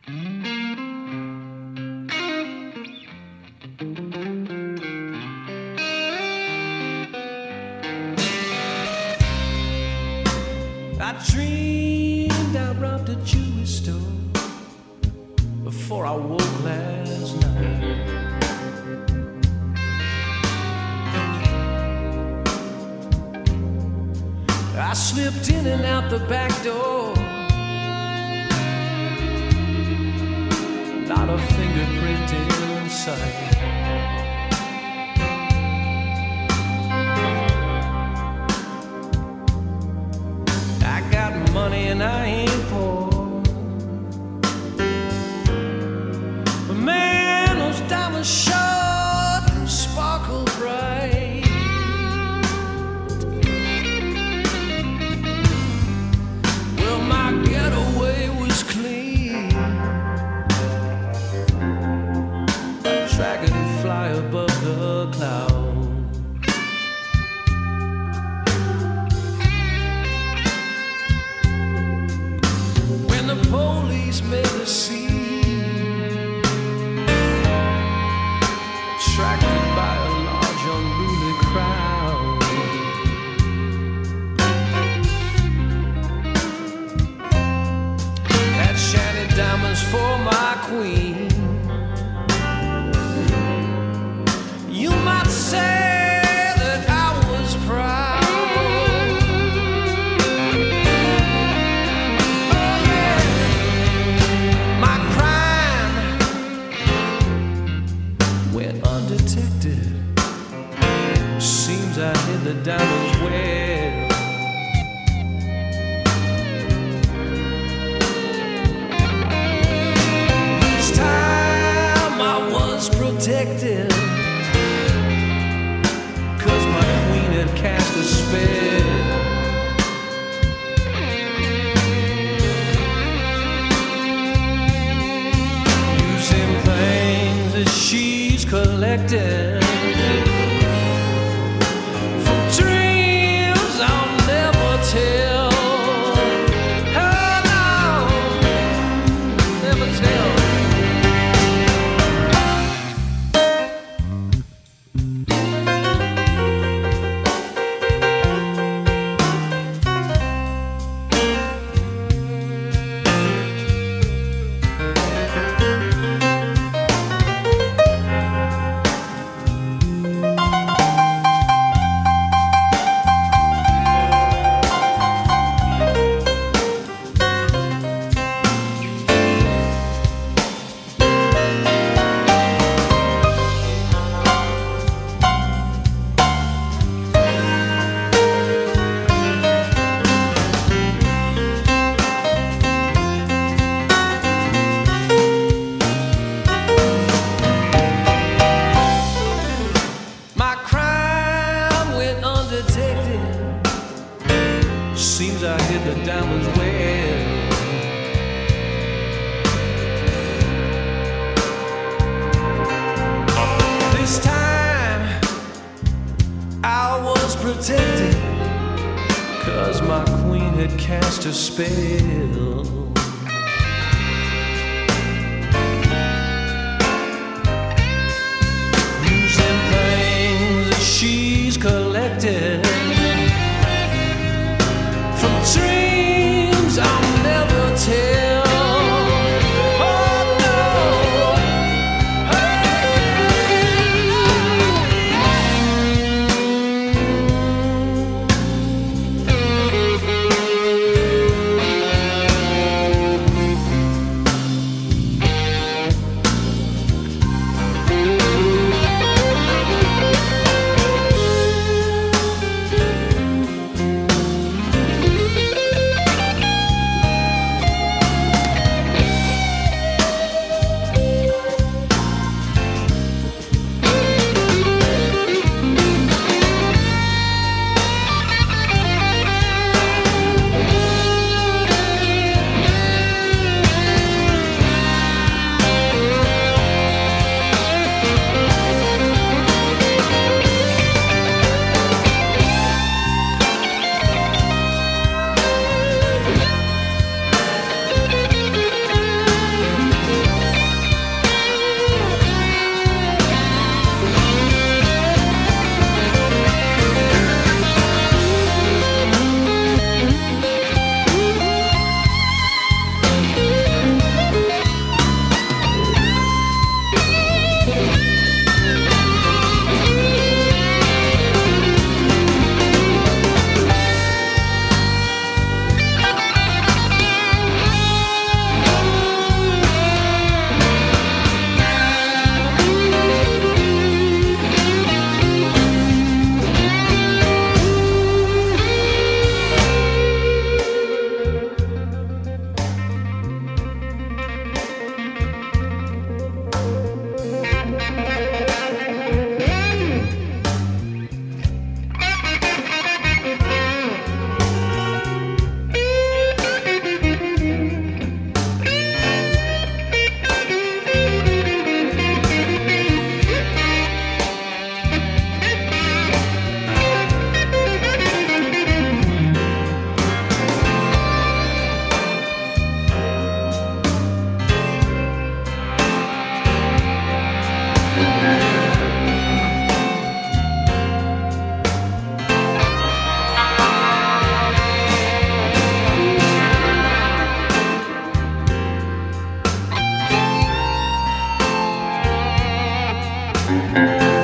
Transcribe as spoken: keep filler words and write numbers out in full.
I dreamed I robbed a jewelry store before I woke last night. I slipped in and out the back door. Not a fingerprint in sight. I got money and I ain't poor, but man, those diamonds sure sparkle bright. Well, my getaway was clean, a dragonfly above the clouds. The police made a scene, attracted by a large unruly crowd. Had shiny diamonds for my queen. You might say that I was proud. Undetected, seems I hid the diamonds well. This time I was protected, 'cause my queen had cast a spell. Using things that she's collected from dreams I'll never tell. Oh no, never tell. Seems I hid the diamonds well. This time I was protected, 'cause my queen had cast a spell. Using things that she's collected from dreams I'll never tell. Oh no, hey. Thank